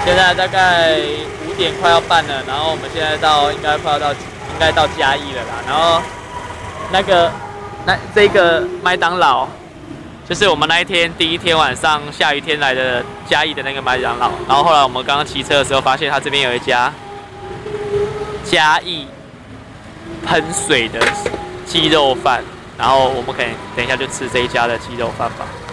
现在大概5点快要半了，然后我们现在应该到嘉义了啦。然后这个麦当劳，就是我们那一天第一天晚上下雨天来的嘉义的那个麦当劳。然后后来我们刚刚骑车的时候，发现它这边有一家嘉义喷水的鸡肉饭，然后我们可以等一下就吃这一家的鸡肉饭吧。